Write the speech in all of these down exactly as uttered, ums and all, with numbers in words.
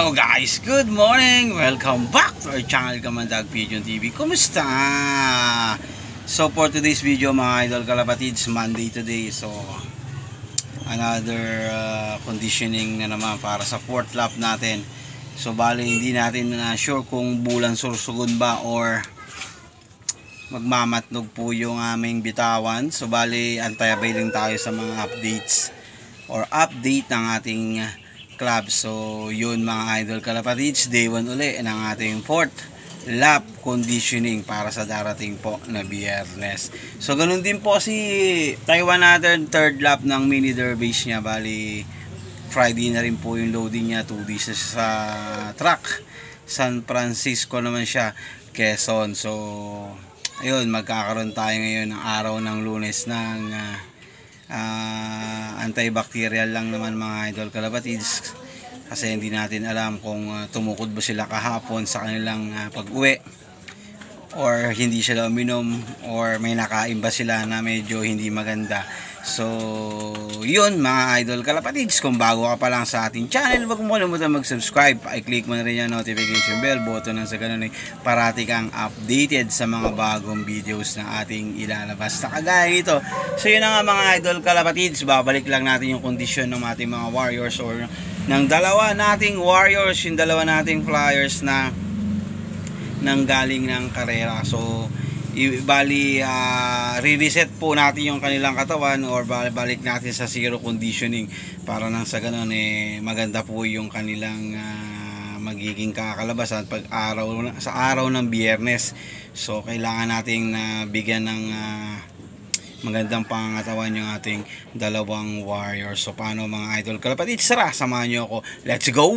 Hello guys, good morning! Welcome back to our channel Kamandag Pigeon T V. Kumusta? So for today's video mga idol kalapatids, Monday today. So another uh, conditioning na naman para sa fourth lap natin. So bali hindi natin na uh, sure kung bulan sursugon ba or magmamatnog po yung aming bitawan. So bali antay-abay lang tayo sa mga updates or update ng ating uh, club. So yun mga idol kalapatids, day one uli ng ating fourth lap conditioning para sa darating po na Biyernes. So ganun din po si Taiwan natin, third lap ng mini derbase niya. Bali Friday na rin po yung loading niya, two days sa truck. San Francisco naman siya, Quezon. So ayun, magkakaroon tayo ngayon ng araw ng Lunes ng uh, Uh, antibacterial lang naman mga idol kalapatids, kasi hindi natin alam kung uh, tumukod ba sila kahapon sa kanilang uh, pag-uwi or hindi sila uminom or may nakain ba sila na medyo hindi maganda. So yun mga idol kalapatids, kung bago ka pa lang sa ating channel, wag mo kalimutan mag-subscribe, i-click mo na rin yung notification bell button nang sa ganun ay parati kang updated sa mga bagong videos na ating ilalabas na kagaya nito. So yun na nga mga idol kalapatids, babalik lang natin yung kondisyon ng ating mga warriors or ng dalawa nating warriors, yung dalawa nating flyers na nanggaling ng karera. So bali uh, re-reset po natin yung kanilang katawan or balik natin sa zero conditioning para nang sa ganun eh maganda po yung kanilang uh, magiging kakalabasan pag araw sa araw ng Biyernes. So kailangan nating uh, bigyan ng uh, magandang pangangatawan yung ating dalawang warriors. So paano mga idol kalapatids, sara samahan nyo ako, let's go!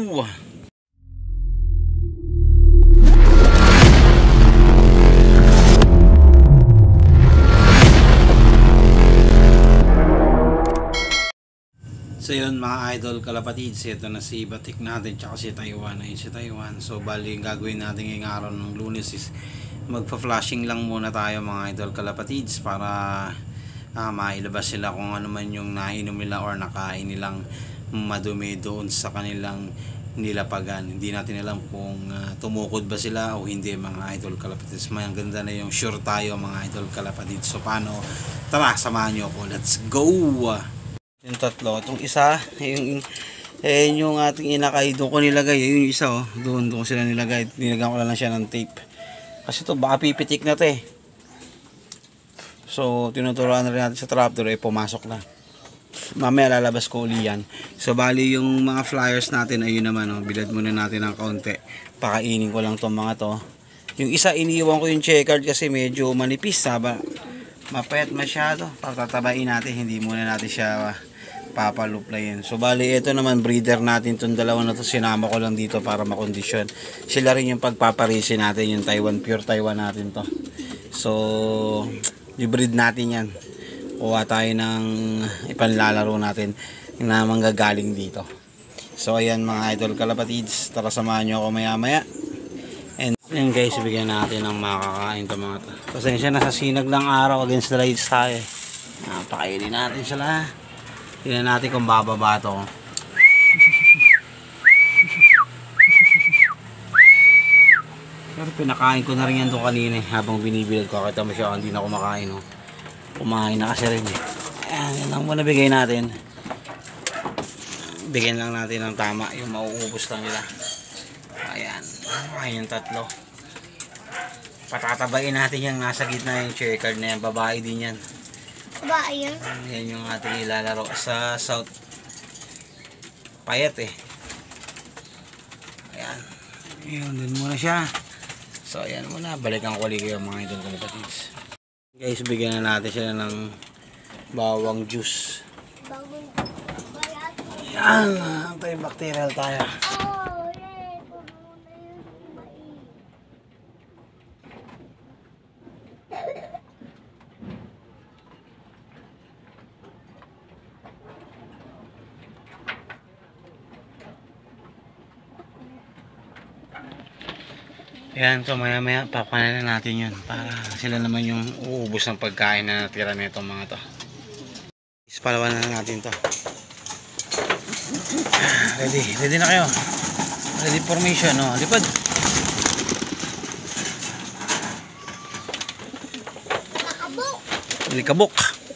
So yun mga idol kalapatids, ito na si Batik natin tsaka si Taiwan. Ayun si Taiwan. So bali gagawin natin ngayong araw ng Lunes is magpa-flashing lang muna tayo mga idol kalapatids para ah, mailabas sila kung ano man yung nainom nila or nakain nilang madumi doon sa kanilang nilapagan. Hindi natin alam kung uh, tumukod ba sila o hindi mga idol kalapatids. May ang ganda na yung sure tayo mga idol kalapatids. So paano? Tara, samahan nyo ako. Let's go! Yung tatlo, itong isa, yung eh, yung ating inakay, doon ko nilagay, yung isa oh, doon, doon ko sila nilagay, nilagyan ko lang siya ng tape. Kasi ito, baka pipitik na ito eh. So, tinuturuan na rin natin sa trapdoor, eh, pumasok na. Mamaya lalabas ko uli yan. So, bali yung mga flyers natin, ayun naman oh, bilad muna natin ng kaunti. Pakainin ko lang itong mga to. Yung isa, iniiwan ko yung checkered kasi medyo manipis, saba. Mapayat masyado, patatabain natin, hindi muna natin siya papaluplayin. So bali ito naman breeder natin, itong dalawa na to sinama ko lang dito para makondisyon. Sila rin yung pagpaparisi natin, yung Taiwan, pure Taiwan natin to. So i-breed natin yan, kuha tayo ng ipanlalaro natin na manggagaling dito. So ayan mga idol kalapatids, tara samahan nyo ako maya maya. And then guys, bigyan natin ng makakain to mga to. Pasensya na sa sinag ng araw, against the lights tayo. Napakainin natin sila. Tingnan natin kung bababa to. Pero pinakain ko na rin yan doon kanina eh, habang binibilad ko. Kita mo siya, hindi na kumakain oh. Kumain na kasi rin eh. Ayan, yan lang muna bigay natin. Bigyan lang natin ng tama, yung mauubos lang nila. Ayan, ayan yung tatlo. Patatabain natin yung nasa gitna yung checkered na yan, babae din yan. Babae yan? Yan yung ating ilalaro sa South Payet eh. Ayan. Ayan, dun muna siya. So ayan muna, balikan ko ulit kayo mga idol kalapatids. Guys, bigyan na natin sila ng bawang juice. Bawang bayat. Ayan, antibacterial tayo. Ayan, so maya maya papanan na natin yun para sila naman yung uubos ng pagkain na natira nitong mga to. Ispalawan na natin to. Ready, ready na kayo. Ready formation, no? Lipad. Nakabok. Likabok.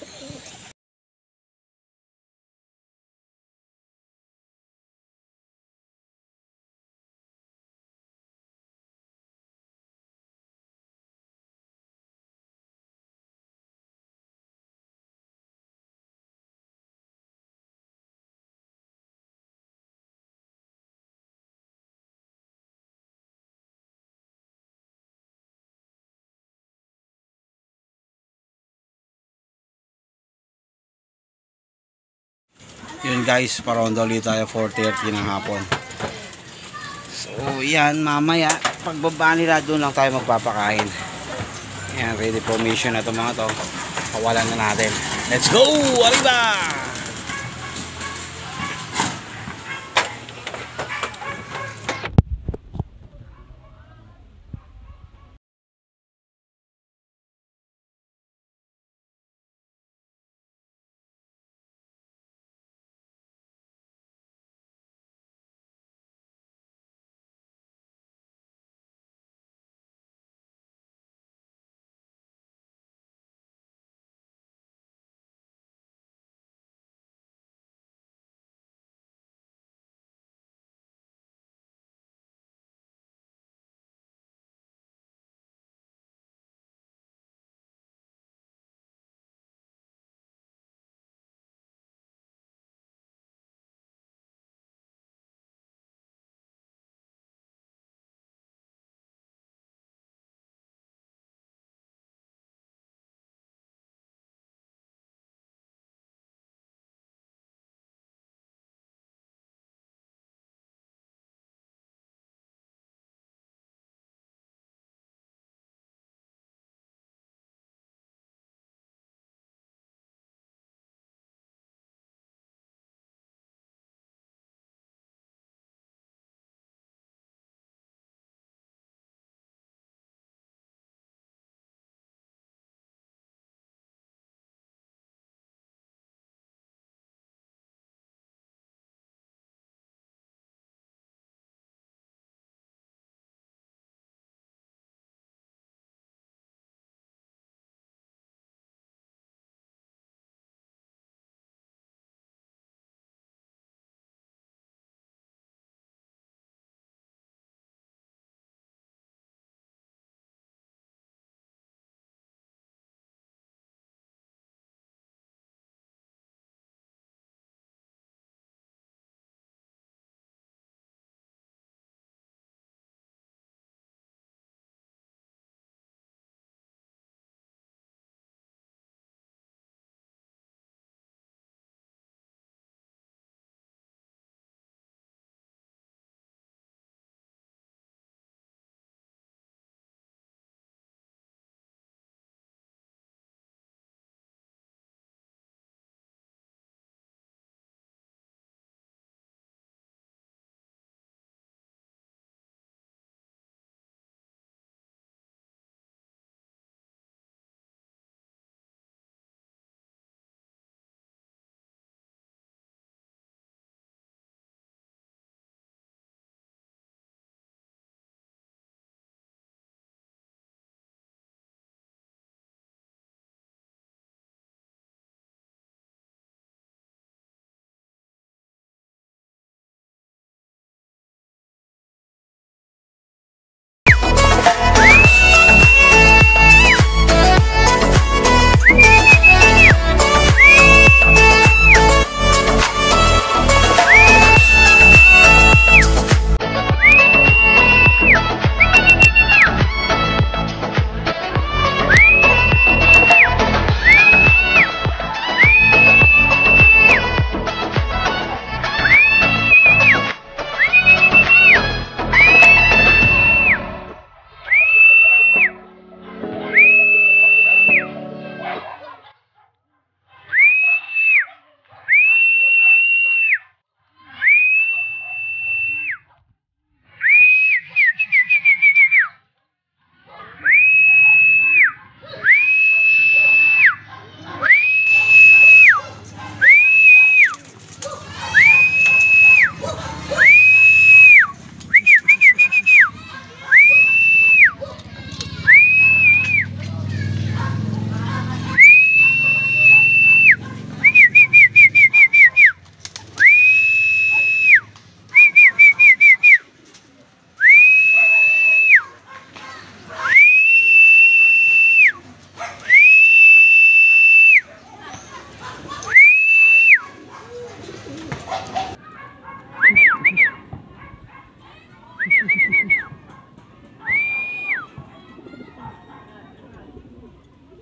Yun guys, parondo ulit tayo four thirty ng hapon. So yan, mamaya pagbaba nila doon lang tayo magpapakain. Yan, ready formation na to mga to. Kawalan na natin. Let's go! Arriba!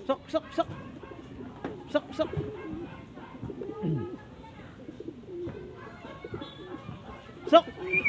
Sok, sok, sok. Sok, sok. Sok.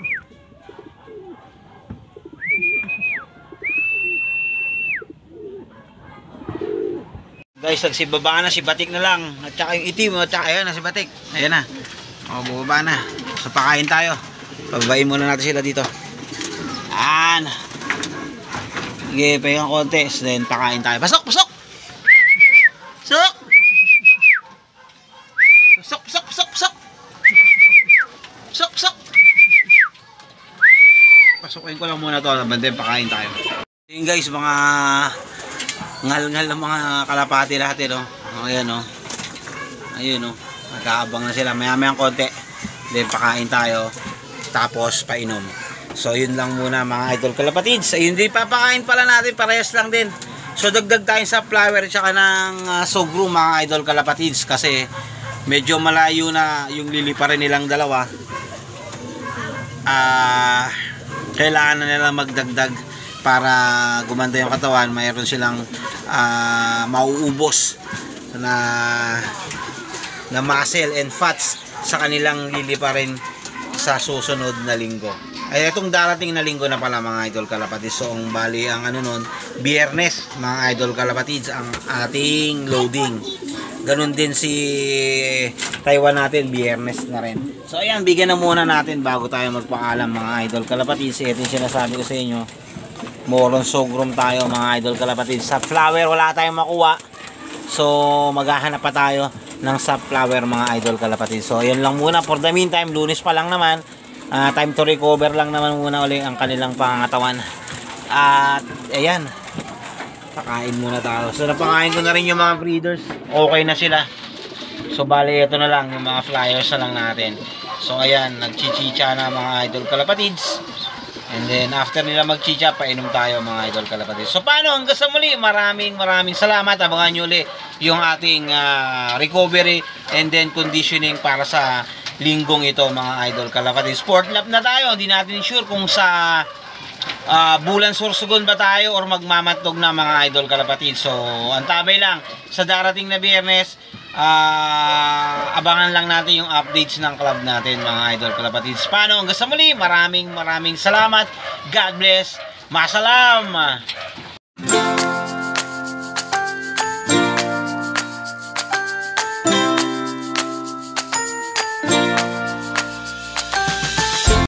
Guys, nagsibaba na si Batik na lang. At saka yung itim, at saka ayan na si Batik. Ayan na. O, bubaba na. So, pakain tayo. Pababain muna natin sila dito. Ayan. Sige, pahinga konti. Then, pakain tayo. Pasok, pasok! Pasok! Pasok, pasok, pasok, pasok! Pasok, pasok! Pasukin ko lang muna to. Then, pakain tayo. Yun guys, mga ngal-ngal ng mga kalapati lahat eh, no? O, ayan, no? Ayun, no? Nagkaabang na sila. Maya-mayang konti. Then, pakain tayo. Tapos, painom. So, yun lang muna mga idol kalapatids. Ayun din, papakain pala natin. Parehas lang din. So, dagdag tayo sa flower tsaka ng uh, sogro mga idol kalapatids. Kasi, medyo malayo na yung liliparin nilang dalawa. Ah... Uh, kailangan na nila magdagdag para gumanda yung katawan. Mayroon silang uh, mauubos na na muscle and fats sa kanilang liliparin sa susunod na linggo. Ay itong darating na linggo na pala mga idol kalapatids. So ang bali ang ano nun, Biyernes mga idol kalapatids ang ating loading. Ganun din si Taiwan natin, Biyernes na rin. So ayan, bigyan na muna natin bago tayo magpaalam mga idol kalapatids. Ito yung sinasabi ko sa inyo. Moron sogrum tayo mga idol kalapatids. Sa flower wala tayong makuha. So maghahanap pa tayo ng sa flower mga idol kalapatids. So ayan lang muna for the meantime. Lunes pa lang naman. Uh, time to recover lang naman muna uli ang kanilang pangatawan. At ayan, pakain muna tayo. So napakain ko na rin yung mga breeders. Okay na sila. So bali ito na lang yung mga flyers na lang natin. So ayan, nagchichicha na mga idol kalapatids. And then after nila magchicha, painom tayo mga idol kalapatids. So paano, hanggang sa muli, maraming maraming salamat. Abangan nyo ulit yung ating uh, recovery and then conditioning para sa linggong ito mga idol kalapatids. Sport lap na tayo. Hindi natin sure kung sa uh, bulan Sorsogon ba tayo or magmamatlog na mga idol kalapatids. So antabay lang sa darating na Biyernes. Uh, abangan lang natin yung updates ng club natin mga idol kalapatids. Paano, hanggang sa muli, maraming maraming salamat. God bless. Masalam.